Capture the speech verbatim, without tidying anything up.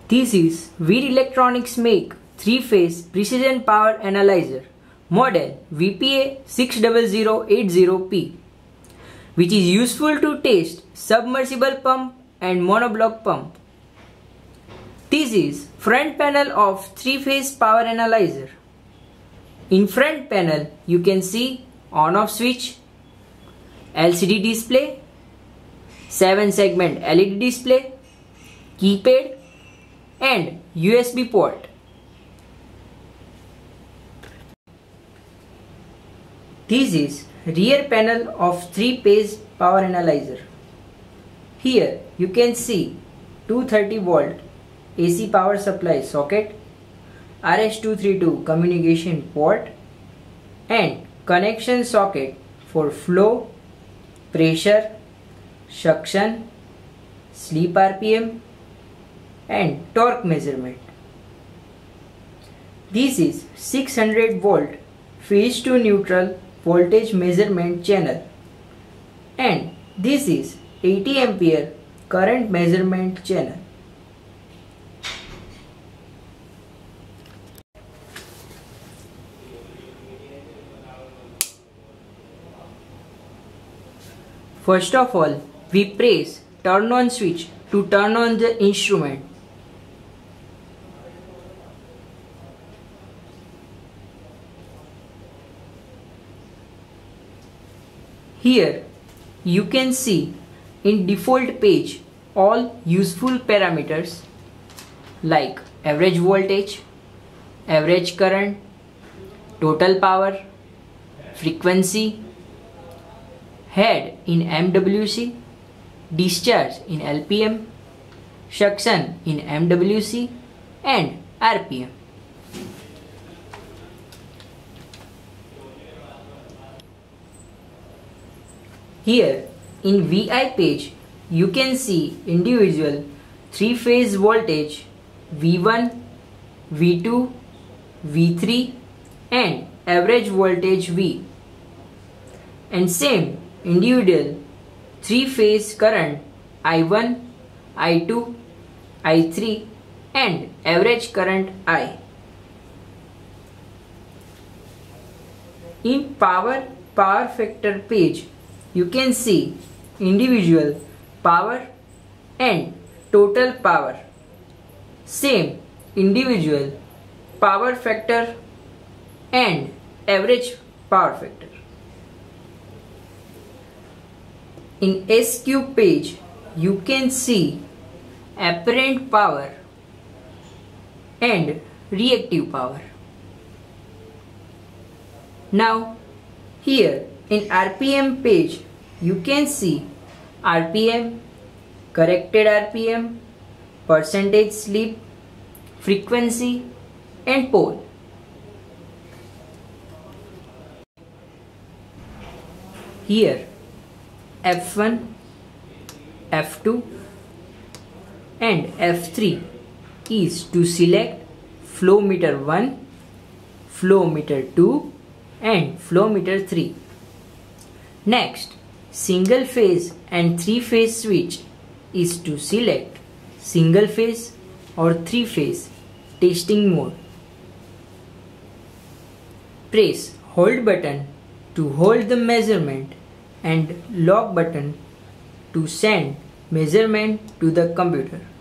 This is Veer Electronics make three-phase precision power analyzer model V P A six zero zero eight zero P, which is useful to test submersible pump and monoblock pump. This is front panel of three-phase power analyzer. In front panel you can see on-off switch, L C D display, seven segment L E D display, keypad and U S B port. This is rear panel of three-phase power analyzer. Here you can see two hundred thirty volt A C power supply socket, R S two thirty-two communication port and connection socket for flow, pressure, suction, sleep R P M and torque measurement. This is six hundred volt phase to neutral voltage measurement channel, and this is eighty ampere current measurement channel. First of all, we press turn on switch to turn on the instrument. Here you can see in default page all useful parameters like average voltage, average current, total power, frequency, head in M W C, discharge in L P M, suction in M W C and R P M. Here in V I page you can see individual three phase voltage V one, V two, V three and average voltage V, and same individual three phase current I one, I two, I three and average current I. In power power factor page you can see individual power and total power, same individual power factor and average power factor. In S Q page you can see apparent power and reactive power. Now here in R P M page you can see R P M, corrected R P M, percentage sleep, frequency and pole. Here F one, F two and F three is to select flow meter one, flow meter two and flow meter three. Next, single phase and three phase switch is to select single phase or three phase testing mode. Press hold button to hold the measurement and lock button to send measurement to the computer.